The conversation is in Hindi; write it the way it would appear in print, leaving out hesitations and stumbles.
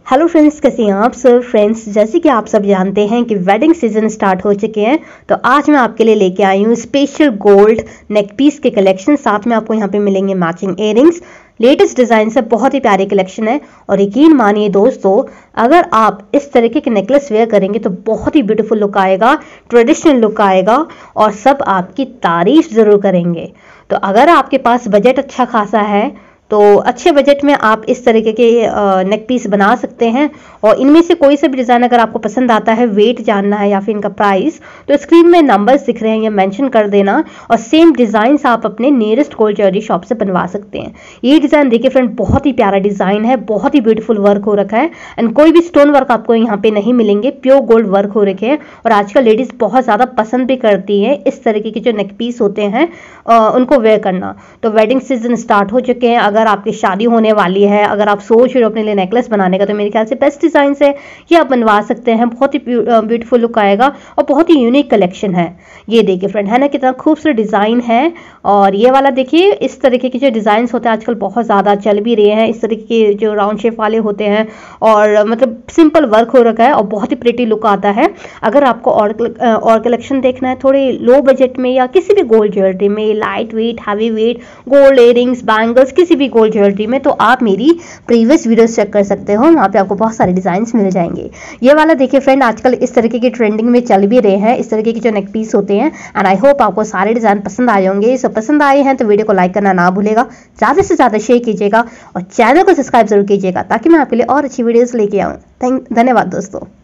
हेलो फ्रेंड्स, कैसे हैं आप सब फ्रेंड्स। जैसे कि आप सब जानते हैं कि वेडिंग सीजन स्टार्ट हो चुके हैं, तो आज मैं आपके लिए लेके आई हूँ स्पेशल गोल्ड नेक पीस के कलेक्शन। साथ में आपको यहाँ पे मिलेंगे मैचिंग इयररिंग्स, लेटेस्ट डिजाइन से बहुत ही प्यारी कलेक्शन है। और यकीन मानिए दोस्तों, अगर आप इस तरीके के नेकलेस वेयर करेंगे तो बहुत ही ब्यूटीफुल लुक आएगा, ट्रेडिशनल लुक आएगा और सब आपकी तारीफ जरूर करेंगे। तो अगर आपके पास बजट अच्छा खासा है तो अच्छे बजट में आप इस तरीके के नेक पीस बना सकते हैं। और इनमें से कोई सा भी डिज़ाइन अगर आपको पसंद आता है, वेट जानना है या फिर इनका प्राइस, तो स्क्रीन में नंबर्स दिख रहे हैं, ये मेंशन कर देना। और सेम डिज़ाइंस आप अपने नियरेस्ट गोल्ड ज्वेलरी शॉप से बनवा सकते हैं। ये डिज़ाइन देखिए फ्रेंड, बहुत ही प्यारा डिज़ाइन है, बहुत ही ब्यूटीफुल वर्क हो रखा है। एंड कोई भी स्टोन वर्क आपको यहाँ पे नहीं मिलेंगे, प्योर गोल्ड वर्क हो रखे हैं। और आजकल लेडीज़ बहुत ज़्यादा पसंद भी करती है इस तरीके के जो नेक पीस होते हैं उनको वेयर करना। तो वेडिंग सीजन स्टार्ट हो चुके हैं, अगर आपकी शादी होने वाली है, अगर आप सोच रहे हो अपने लिए नेकलेस बनाने का, तो मेरे ख्याल से बेस्ट डिजाइन है, ये आप बनवा सकते हैं। बहुत ही ब्यूटीफुल लुक आएगा और बहुत ही यूनिक कलेक्शन है। ये देखिए फ्रेंड, है ना कितना खूबसूरत डिजाइन है। और ये वाला देखिए, इस तरीके के जो डिजाइन होते हैं आजकल बहुत ज्यादा चल भी रहे हैं, इस तरीके के जो राउंड शेप वाले होते हैं और मतलब सिंपल वर्क हो रखा है और बहुत ही प्रिटी लुक आता है। अगर आपको और कलेक्शन देखना है थोड़े लो बजट में या किसी भी गोल्ड ज्वेलरी में, light weight, heavy weight, gold earrings, bangles, किसी भी गोल्ड ज्वेलरी में, तो आप मेरी प्रीवियस वीडियोस चेक कर सकते हो, वहाँ पे आपको बहुत सारे डिजाइन्स मिल जाएंगे। ये वाला देखिए फ्रेंड, आजकल इस तरीके की ट्रेंडिंग में चल भी रहे हैं, इस तरीके के जो नेक पीस होते हैं। एंड आई होप आपको सारे डिजाइन पसंद आए होंगे। सब पसंद आए हैं तो वीडियो को लाइक करना ना भूलेगा, ज़्यादा से ज़्यादा शेयर कीजिएगा और चैनल को सब्सक्राइब जरूर कीजिएगा ताकि मैं आपके लिए और अच्छी वीडियोज़ लेके आऊँ। धन्यवाद दोस्तों।